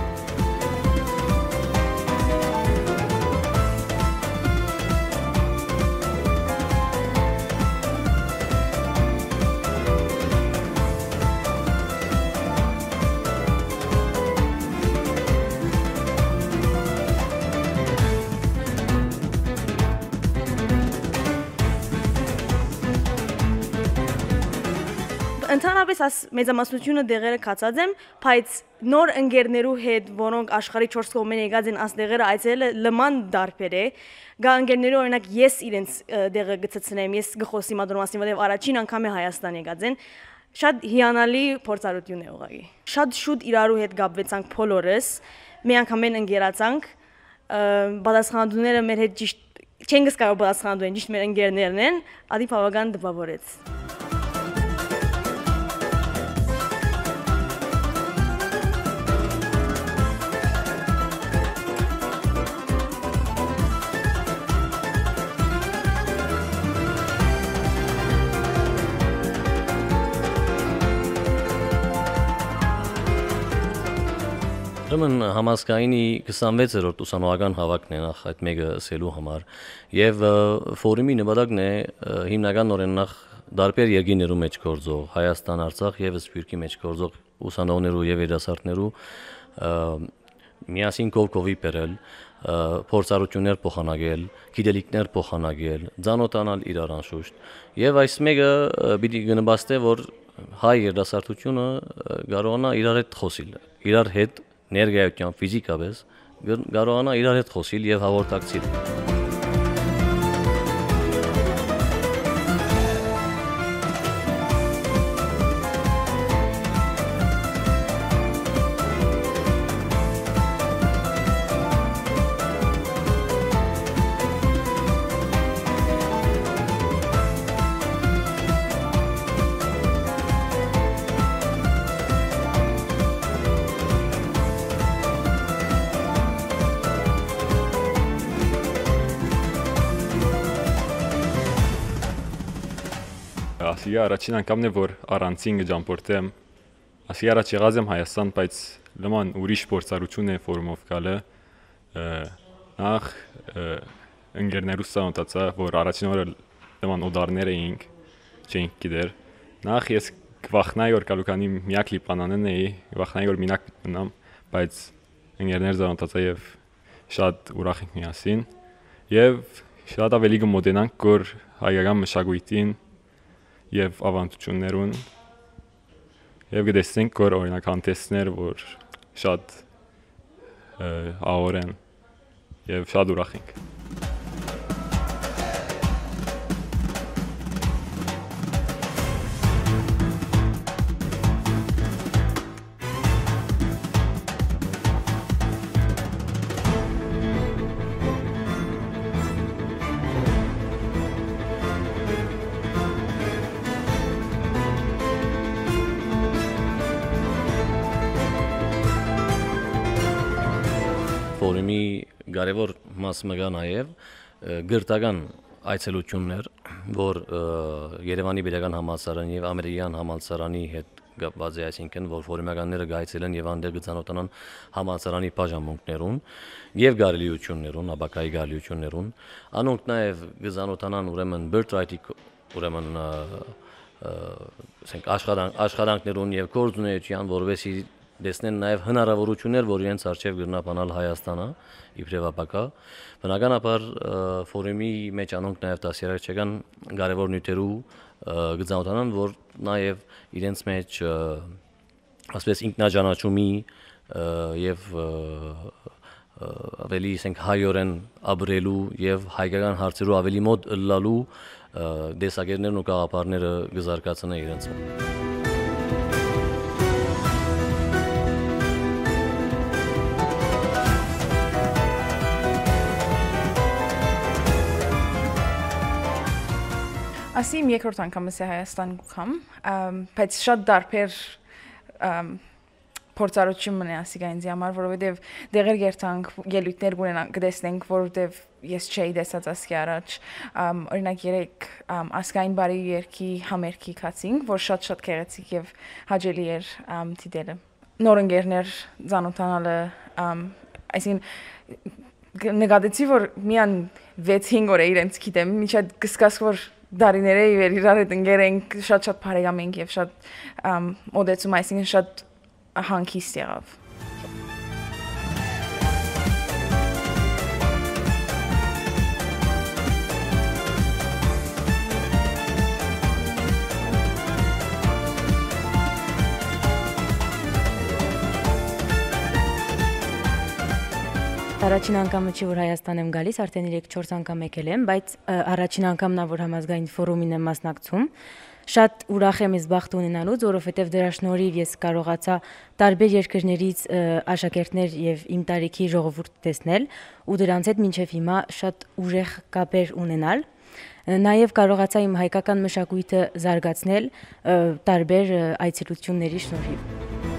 V: Ընդհանրապես աս մեծամասնությունը դեղերը կացած եմ, բայց նոր ընկերներու հետ, որոնք աշխարհի չորս կողմեն եկած են աս դեղերը այցելը լման դարբեր է, գա ընկերներու օրինակ ես իրենց դեղը գծցնեմ, ես գխոսի մադրում ասին, որտեղ առաջին անգամ է Հայաստան եկած են, շատ հիանալի փորձառություն է ուղղակի։ Շատ շուտ իրարու հետ գապվեցանք բոլորս, մի անգամ են ընկերացանք, պատասխանատուները մեր հետ ճիշտ չեն գսկարող պատասխանելու են, ճիշտ մեր ընկերներն են, ադի բավական դպավորեց։
X: Ուրեմն համազգայինի քսանվեցերորդ ուսանողական հավաքն է նախ այդ մեկը ասելու համար եւ ֆորումի նպատակն է հիմնականորեն նախ դարբեր երկիներու մեջ գործող Հայաստան, Արցախ եւ Սփյուռքի մեջ գործող ուսանողներու եւ երիտասարդներու միասին կողքովի բերել, փորձառություններ փոխանակել, գիտելիքներ փոխանակել, ծանոթանալ իրար անշուշտ եւ այս մեկը պիտի գնահատե որ հայ երիտասարդությունը կարողանա իրար հետ խոսիլ, իրար հետ ներգայությամբ ֆիզիկապես կարողանա իրար հետ խոսիլ եւ հաղորդակցիլ։
A: Ասի առաջին անգամն է որ առանցին գճամփորդեմ, ասի առաջ եղած եմ Հայաստան, բայց նման ուրիշ փորձառություն է ֆորումով գալը, նախ ընկերներուս ծանոթացա, որ առաջին օրը նման օդարներ էինք, չէինք գիտեր, նախ ես կվախնայի որ կալուկանի միակ լիպանանն էի, վախնայի որ մինակ մնամ, բայց ընկերներ ծանոթացա եւ շատ ուրախ ենք միասին եւ շատ ավելի կմոտենանք որ հայկական մշակույթին եւ ավանդություններուն եւ գտեսնենք որ օրինակ հանդեսներ որ շատ ահոր են եւ շատ ուրախ ենք։
X: Ֆորումի կարևոր մասը կա նաև գրթական այցելություններ, որ Երևանի Պետական համալսարանի եւ Ամերիկյան համալսարանի հետ կապված է, այսինքն որ ֆորումականները գայցելեն եւ այնտեղ կցանոթանան համալսարանի բաժանմունքներուն եւ գարելիություններուն, աբակայի գարելիություններուն, անոնք նաև կցանոթանան ուրեմն birthright-ի ուրեմն ասենք աշխատանքներուն եւ գործունեության, որովհետեւ դեսնեն նաև հնարավորություններ, որ իրենց արժև գրնապանալ Հայաստանը իբրև ապակա։ Բնականաբար ֆորումի մեջ անոնք նաև դասյարակչական կարևոր նյութերու գծանոթանան, որ նաև իրենց մեջ ասես ինքնաճանաչումի եւ ավելի ասենք հայորեն ապրելու եւ հայկական հարցերու ավելի մոտ ըլլալու դեսագերներն ու գաղափարները գզարկացնեն իրենց։
C: Ասի իմ երկրորդ անգամս է Հայաստան գուքամ, բայց շատ դարբեր փորձառություն մնե ասի գա ինձ համար, որովհետև դեղեր գերտանք ելույթներ գունենանք կտեսնենք, որովհետև ես չէի տեսած ասկի առաջ, օրինակ երեք ասկային բարի երկի համերգի կացինք, որ շատ-շատ գեղեցիկ եւ հաճելի էր դիտելը։ Նոր ընկերներ ծանոթանալը, այսինքն նկատեցի, որ միան վեց-հինգ օր է իրենց գիտեմ, միջად կսկաս որ դարիները իվեր իրար հետ ընկեր ենք, շատ-շատ բարեկամ ենք եւ շատ մոտեցում, այսինքն շատ հանգիստ եղավ։
E: Առաջին անգամը չի, որ Հայաստան եմ գալիս, արդեն երեք-չորս անգամ եկել եմ, բայց առաջին անգամն է, որ համազգային ֆորումին եմ մասնակցում։ Շատ ուրախ եմ այս բախտ ունենալուց, որովհետև դրա շնորհիվ ես կարողացա տարբեր երկրներից աշակերտներ եւ իմ տարիքի ժողովուրդ տեսնել ու դրանց հետ մինչեւ հիմա շատ ուժեղ կապեր ունենալ։ Նաև կարողացա իմ հայկական մշակույթը զարգացնել տարբեր այցելությունների շնորհիվ։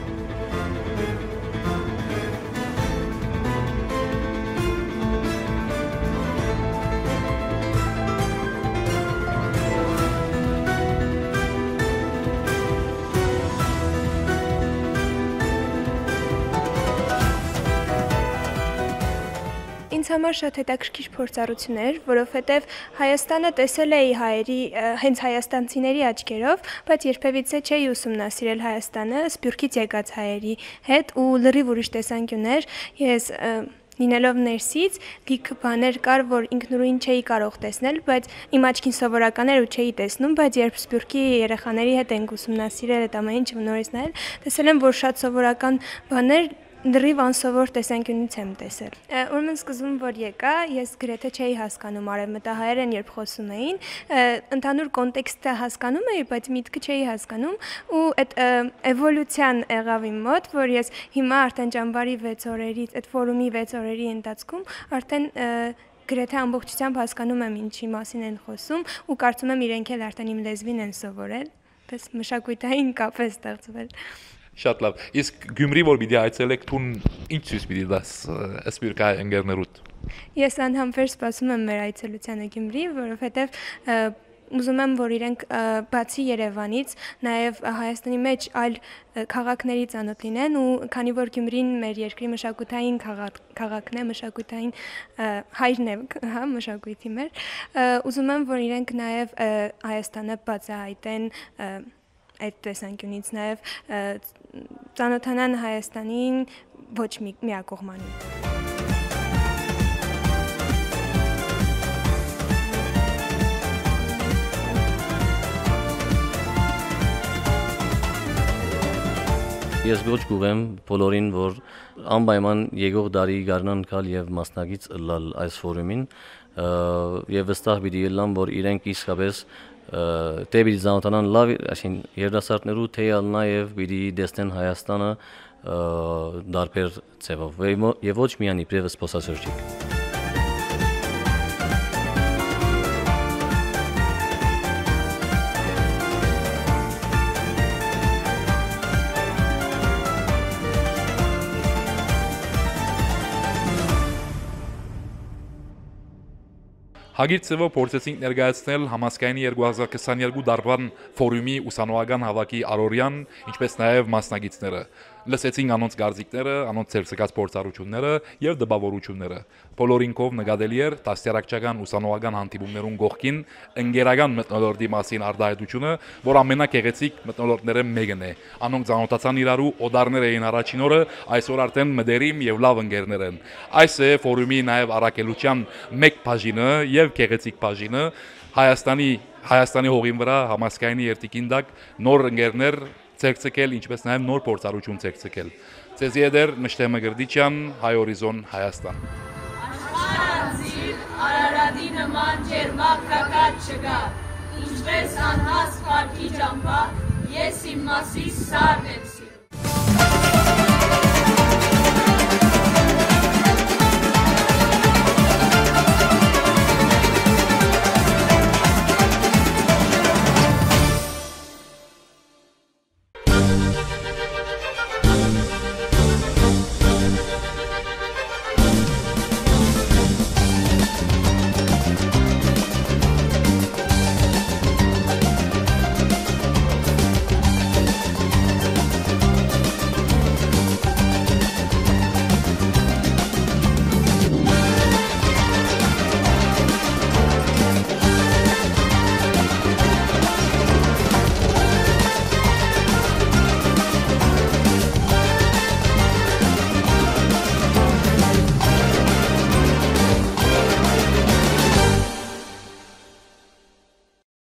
D: Ինձ համար շատ հետաքրքիր փորձառություն էր, որովհետև Հայաստանը տեսել էի հայերի, հենց հայաստանցիների աչքերով, բայց երբևիցե չէի ուսումնասիրել Հայաստանը Սփյուռքից եկած հայերի հետ ու լրիվ ուրիշ տեսանկյուններ։ Ես լինելով ներսից լիքը բաներ կար, որ ինքնուրույն չէի կարող տեսնել, բայց իմ աչքին սովորական էր ու չէի տեսնում, բայց երբ Սփյուռքի երեխաների հետ ենք ուսումնասիրել այդ ամեն ինչը նորից նայել, տեսել եմ, որ շատ սովորական բաներ լրիվ անսովոր տեսանկյունից եմ տեսել։ Ուրեմն սկզբում որ եկա, ես գրեթե չէի հասկանում արևմտահայերեն, երբ խոսում էին, ընդհանուր կոնտեքստը հասկանում էի, բայց միտքը չէի հասկանում ու այդ էվոլյուցիան եղավ իմ մոտ, որ ես հիմա արդեն ճամբարի վեց օրերից, այդ ֆորումի վեց օրերի ընթացքում արդեն գրեթե ամբողջությամբ հասկանում եմ ինչի մասին են խոսում ու կարծում եմ իրենք էլ արդեն իմ լեզվին են սովորել, պես մշակութային կապ է ստեղծվել։
W: Շատ լավ։ Իսկ Գյումրի որ պիտի այցելեք, թուն ինչ ցույց պիտի դաս սփյուռքահայ ընկերներուդ։
D: Ես անհամբեր սպասում եմ մեր այցելությանը Գյումրի, որովհետև ուզում եմ, որ իրենք բացի Երևանից, նաև Հայաստանի մեջ այլ քաղաքների ծանոթ լինեն ու քանի որ Գյումրին մեր երկրի մշակութային քաղաքն է, մշակութային հայրն է, հա, մշակույթի մեր, ուզում եմ, որ իրենք նաև Հայաստանը բացահայտեն այդ տեսանկյունից նաև ծանոթանան Հայաստանին ոչ միակողմանին։
X: Ես գոչ կուղեմ բոլորին, որ անպայման եկող դարի գարնան կալ եւ մասնակից լալ այս ֆորումին եւ վստահ պիտի ելան, որ իրենք իսկապես թե պիտի զանոթանան լավ երիտասարդներու, թե նաև պիտի տեսնեն Հայաստանը դարբեր ձևով եւ ոչ միայն իբրև զբոսաշրջիկ։
W: Հագիր ծևով փորձեցինք ներկայացնել համասկայնի երկու հազար քսաներկու դարվան ֆորումի ուսանողական հավաքի առօրյան, ինչպես նաև մասնագետները։ Լսեցինք անոնց գարզիկները, անոնց ցերցկած փորձառությունները եւ դպավորությունները։ Բոլորինքով նկատելի էր դաստիարակչական ուսանողական հանդիպումներուն գողքին ընկերական մթնոլորտի մասին արտահայտությունը, որ ամենակեղեցիկ մթնոլորտները մեկն է։ Անոնք ծանոթացան իրարու օդարներ էին առաջին օրը, այսօր արդեն մդերիմ եւ լավ ընկերներ են։ Այս է ֆորումի նաև առաքելության մեկ բաժինը եւ գեղեցիկ բաժինը Հայաստանի Հայաստանի հողին վրա համասկայնի երթիկին դակ նոր ընկերներ ցերցկել, ինչպես նաև նոր փորձառություն ցերցկել։ Ցեզի եդեր Մշտեմը Գրդիչյան, Հայ Օրիզոն, Հայաստան։ Աշխարհանցիր Արարատի նման ջերմակ կակած չկա, ինչպես անհաս փառքի ճամփա, ես իմ մասիս սարն եմ